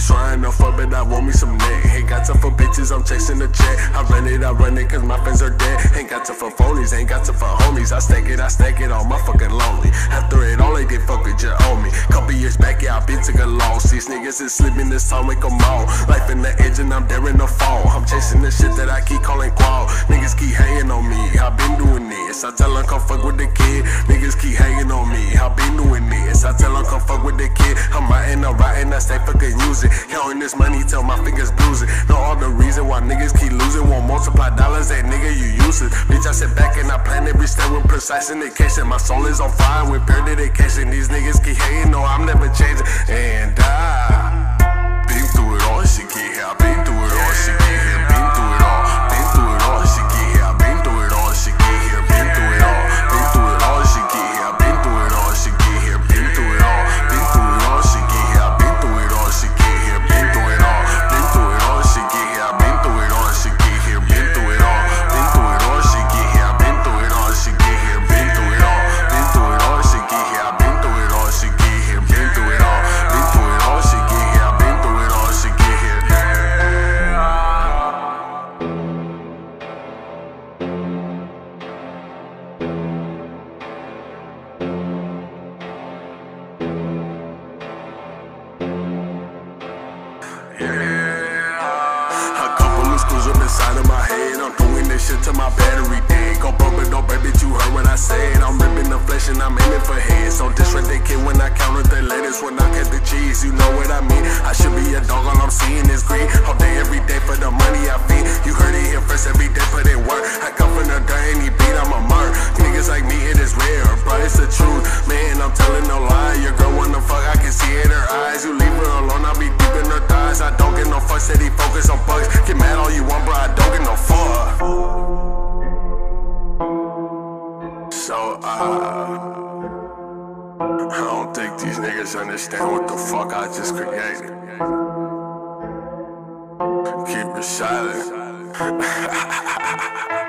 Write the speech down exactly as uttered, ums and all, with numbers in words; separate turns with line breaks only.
trying to fuck, but I want me some neck. Ain't got time for bitches, I'm chasing the check. I run it, I run it, cause my friends are dead. Ain't got time for phonies, ain't got time for homies. I stack it, I stack it, all my fucking lonely. After it all, they did fuck with you on me. Couple years back, yeah, I been took a loss. These niggas is slipping this time, make them all. Life in the edge and I'm daring to fall. I'm chasing the shit that I keep calling qual. Niggas keep hating on me, I been doing this. I tell them come fuck with the kid. Niggas keep hating on me, I been doing this. I tell them come fuck with the kid. I'm writing, I'm writing, I stay fucking using. Counting this money till my fingers bruising. Know all the reason why niggas keep losing. Won't multiply dollars, that nigga you useless. Bitch, I sit back and I plan every step with precise indication. My soul is on fire with pure dedication. These niggas keep hating, no, I'm never changing. And I been through it all, she get here. I been through it all, she get here. Been through it all, been through it all, she get here. I been through it all, she get here. Been through it all, been through it all, she get here. I been through it all, she get here. Been through it all, been through it all, she get here. I been through it all, she get here. Been through it all, been through it all, she get here. I been through it all, she get here. Been through it all, been through it all, she get here. I been through it all, she get here. Been through it all, been through it all, she get here. I been through it all, she get here. Been through it all, been through it all, she get here. I been through it all, she get here. Yeah. A couple of screws on the side of my head. I'm doing this shit till my battery dead. Go broke, but don't baby, you heard what I said. I'm ripping the flesh and I'm aiming for heads. Don't disrespect the kid when I counted the letters. When I cut the cheese, you know what I mean. I should be a dog, all I'm seeing is green. All day, every day for the money I feed. You heard it here first, every day put in work. I come from the dirt, any beat, I'm a mark. Niggas like me, it is rare, but it's the truth. Man, I'm telling no lie. Your girl wanna fuck, I can see it in her eyes. You leave her alone, I'll be deep in her thighs. I don't get no fuck, steady focus on bugs. Get mad all you want, bro, I don't get no fuck. So, uh, I don't think these niggas understand what the fuck I just created. Keep it silent.